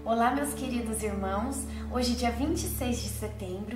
Olá, meus queridos irmãos, hoje dia 26 de setembro,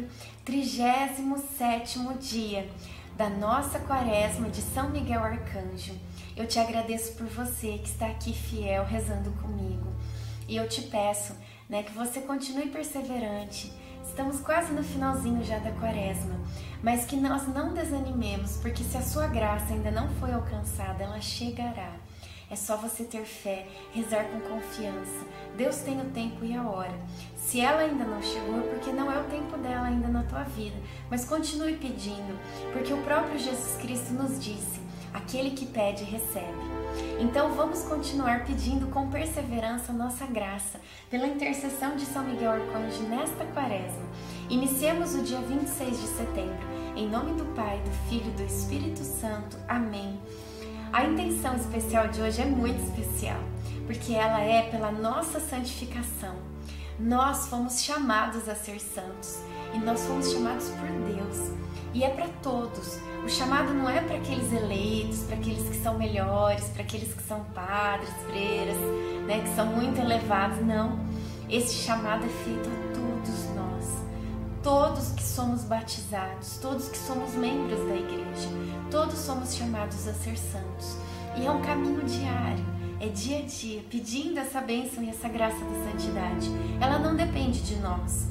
37º dia da nossa quaresma de São Miguel Arcanjo. Eu te agradeço por você que está aqui fiel, rezando comigo. E eu te peço, que você continue perseverante. Estamos quase no finalzinho já da quaresma, mas que nós não desanimemos, porque se a sua graça ainda não foi alcançada, ela chegará. É só você ter fé, rezar com confiança. Deus tem o tempo e a hora. Se ela ainda não chegou, é porque não é o tempo dela ainda na tua vida. Mas continue pedindo, porque o próprio Jesus Cristo nos disse: aquele que pede, recebe. Então vamos continuar pedindo com perseverança nossa graça, pela intercessão de São Miguel Arcanjo nesta quaresma. Iniciemos o dia 26 de setembro. Em nome do Pai, do Filho e do Espírito Santo. Amém. A intenção especial de hoje é muito especial, porque ela é pela nossa santificação. Nós fomos chamados a ser santos e nós fomos chamados por Deus. E é para todos. O chamado não é para aqueles eleitos, para aqueles que são melhores, para aqueles que são padres, freiras, que são muito elevados. Não. Esse chamado é feito a todos nós. Todos que somos batizados, todos que somos membros da igreja, todos somos chamados a ser santos. E é um caminho diário, é dia a dia, pedindo essa bênção e essa graça da santidade. Ela não depende de nós,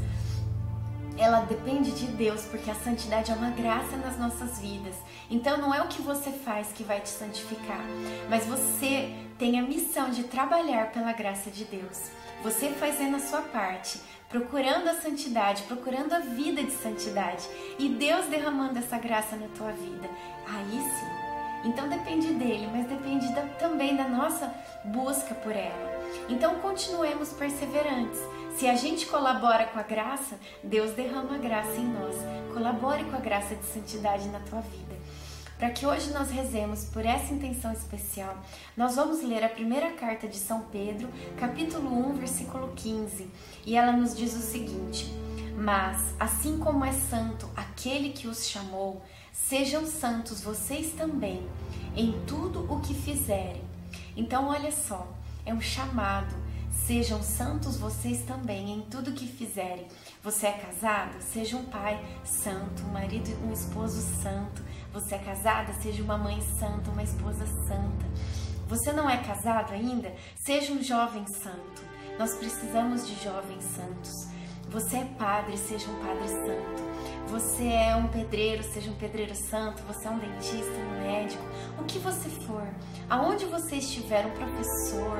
ela depende de Deus, porque a santidade é uma graça nas nossas vidas. Então não é o que você faz que vai te santificar, mas você tem a missão de trabalhar pela graça de Deus. Você fazendo a sua parte, procurando a santidade, procurando a vida de santidade, e Deus derramando essa graça na tua vida. Aí sim. Então depende dele, mas depende também da nossa busca por ela. Então continuemos perseverantes. Se a gente colabora com a graça, Deus derrama a graça em nós. Colabore com a graça de santidade na tua vida. Para que hoje nós rezemos por essa intenção especial, nós vamos ler a primeira carta de São Pedro, capítulo 1, versículo 15. E ela nos diz o seguinte: mas, assim como é santo aquele que os chamou, sejam santos vocês também, em tudo o que fizerem. Então, olha só, é um chamado. Sejam santos vocês também em tudo que fizerem. Você é casado? Seja um pai santo, um marido e um esposo santo. Você é casada? Seja uma mãe santa, uma esposa santa. Você não é casado ainda? Seja um jovem santo. Nós precisamos de jovens santos. Você é padre? Seja um padre santo. Você é um pedreiro? Seja um pedreiro santo. Você é um dentista, um médico, o que você for. Aonde você estiver, um professor,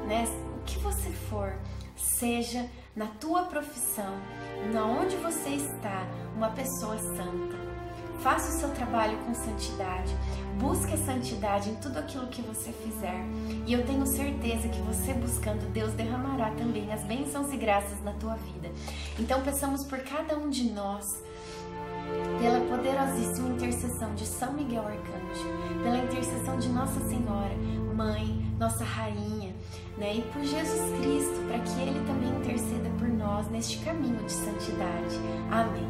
o que você for, seja na tua profissão, onde você está, uma pessoa santa. Faça o seu trabalho com santidade, busque a santidade em tudo aquilo que você fizer. E eu tenho certeza que você buscando, Deus derramará também as bênçãos e graças na tua vida. Então peçamos por cada um de nós, pela poderosíssima intercessão de São Miguel Arcanjo, pela intercessão de Nossa Senhora, Mãe, Nossa Rainha, e por Jesus Cristo, para que Ele também interceda por nós neste caminho de santidade. Amém.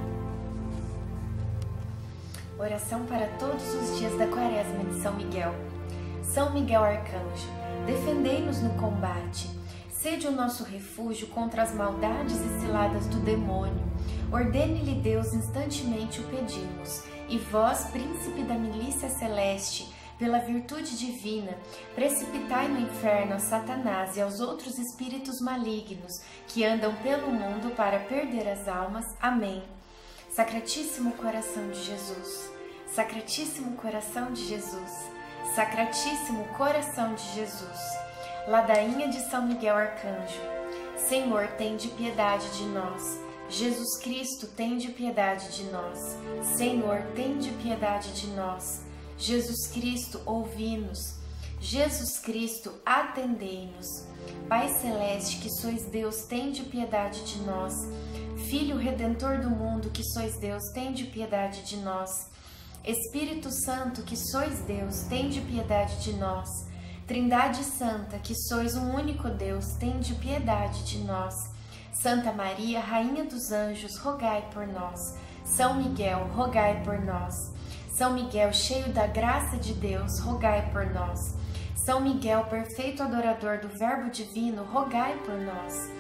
Oração para todos os dias da quaresma de São Miguel. São Miguel Arcanjo, defendei-nos no combate. Sede o nosso refúgio contra as maldades e ciladas do demônio. Ordene-lhe Deus, instantemente o pedimos. E vós, príncipe da milícia celeste, pela virtude divina, precipitai no inferno a Satanás e aos outros espíritos malignos que andam pelo mundo para perder as almas. Amém. Sacratíssimo coração de Jesus, Sacratíssimo coração de Jesus, Sacratíssimo coração de Jesus, ladainha de São Miguel Arcanjo, Senhor, tende piedade de nós. Jesus Cristo, tende piedade de nós. Senhor, tende piedade de nós. Jesus Cristo, ouvi-nos. Jesus Cristo, atendei-nos. Pai Celeste, que sois Deus, tende piedade de nós. Filho Redentor do mundo, que sois Deus, tende piedade de nós. Espírito Santo, que sois Deus, tende piedade de nós. Trindade Santa, que sois um único Deus, tende piedade de nós. Santa Maria, Rainha dos Anjos, rogai por nós. São Miguel, rogai por nós. São Miguel, cheio da graça de Deus, rogai por nós. São Miguel, perfeito adorador do Verbo Divino, rogai por nós.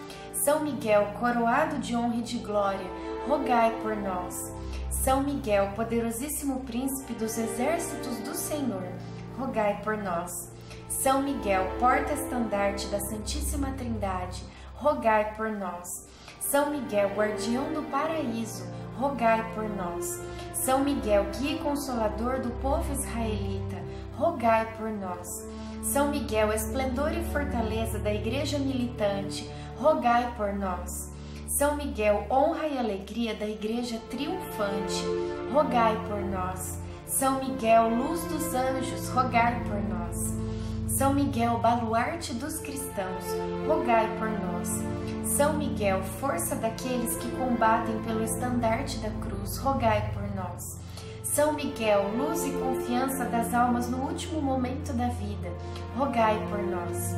São Miguel, coroado de honra e de glória, rogai por nós. São Miguel, poderosíssimo príncipe dos exércitos do Senhor, rogai por nós. São Miguel, porta-estandarte da Santíssima Trindade, rogai por nós. São Miguel, guardião do paraíso, rogai por nós. São Miguel, guia e consolador do povo israelita, rogai por nós. São Miguel, esplendor e fortaleza da Igreja militante, rogai por nós. São Miguel, honra e alegria da Igreja triunfante, rogai por nós. São Miguel, luz dos anjos, rogai por nós. São Miguel, baluarte dos cristãos, rogai por nós. São Miguel, força daqueles que combatem pelo estandarte da cruz, rogai por nós. São Miguel, luz e confiança das almas no último momento da vida, rogai por nós.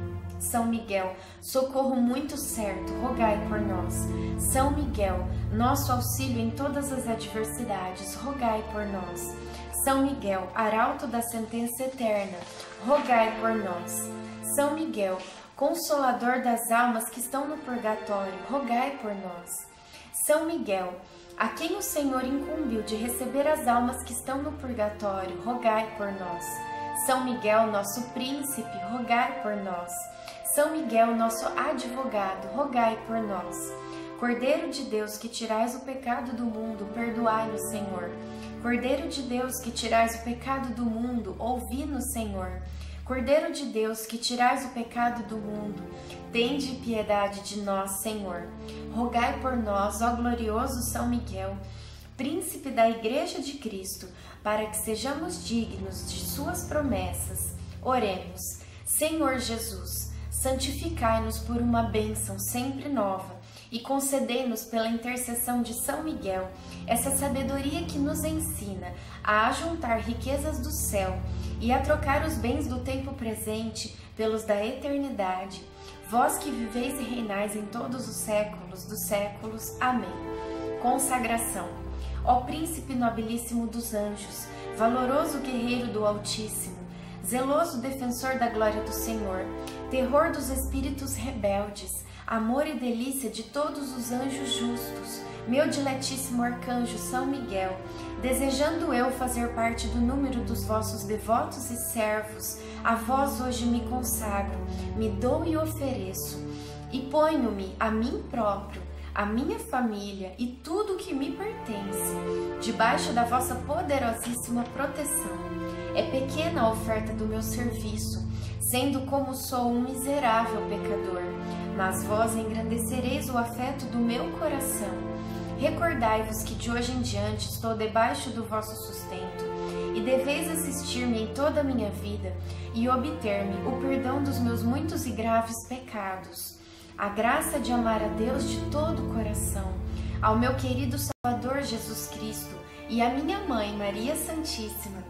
São Miguel, socorro muito certo, rogai por nós. São Miguel, nosso auxílio em todas as adversidades, rogai por nós. São Miguel, arauto da sentença eterna, rogai por nós. São Miguel, consolador das almas que estão no purgatório, rogai por nós. São Miguel, a quem o Senhor incumbiu de receber as almas que estão no purgatório, rogai por nós. São Miguel, nosso príncipe, rogai por nós. São Miguel, nosso advogado, rogai por nós. Cordeiro de Deus, que tirais o pecado do mundo, perdoai-nos, Senhor. Cordeiro de Deus, que tirais o pecado do mundo, ouvi-nos, Senhor. Cordeiro de Deus, que tirais o pecado do mundo, tende piedade de nós, Senhor. Rogai por nós, ó glorioso São Miguel, príncipe da Igreja de Cristo, para que sejamos dignos de suas promessas. Oremos. Senhor Jesus, santificai-nos por uma bênção sempre nova e concedei-nos pela intercessão de São Miguel essa sabedoria que nos ensina a ajuntar riquezas do céu e a trocar os bens do tempo presente pelos da eternidade. Vós que viveis e reinais em todos os séculos dos séculos. Amém. Consagração. Ó Príncipe nobilíssimo dos anjos, valoroso guerreiro do Altíssimo, zeloso defensor da glória do Senhor, terror dos espíritos rebeldes, amor e delícia de todos os anjos justos, meu diletíssimo arcanjo São Miguel, desejando eu fazer parte do número dos vossos devotos e servos, a vós hoje me consagro, me dou e ofereço, e ponho-me a mim próprio, a minha família e tudo o que me pertence, debaixo da vossa poderosíssima proteção. É pequena a oferta do meu serviço, sendo como sou um miserável pecador, mas vós engrandecereis o afeto do meu coração. Recordai-vos que de hoje em diante estou debaixo do vosso sustento, e deveis assistir-me em toda a minha vida e obter-me o perdão dos meus muitos e graves pecados, a graça de amar a Deus de todo o coração, ao meu querido Salvador Jesus Cristo e à minha Mãe Maria Santíssima.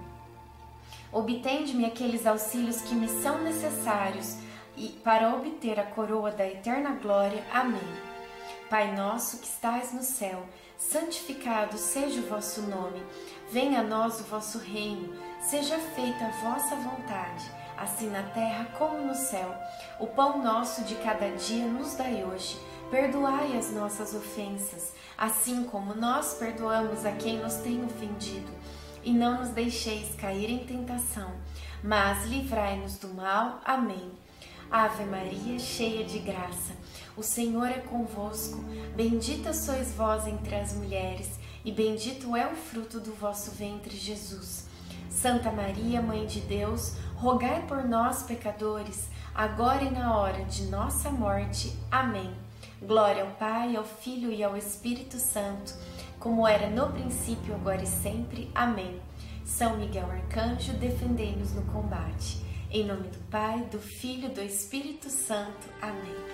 Obtende-me aqueles auxílios que me são necessários e para obter a coroa da eterna glória. Amém. Pai nosso que estais no céu, santificado seja o vosso nome. Venha a nós o vosso reino. Seja feita a vossa vontade, assim na terra como no céu. O pão nosso de cada dia nos dai hoje. Perdoai as nossas ofensas, assim como nós perdoamos a quem nos tem ofendido. E não nos deixeis cair em tentação, mas livrai-nos do mal. Amém. Ave Maria, cheia de graça, o Senhor é convosco. Bendita sois vós entre as mulheres, e bendito é o fruto do vosso ventre, Jesus. Santa Maria, Mãe de Deus, rogai por nós, pecadores, agora e na hora de nossa morte. Amém. Glória ao Pai, ao Filho e ao Espírito Santo, como era no princípio, agora e sempre. Amém. São Miguel Arcanjo, defendei-nos no combate. Em nome do Pai, do Filho e do Espírito Santo. Amém.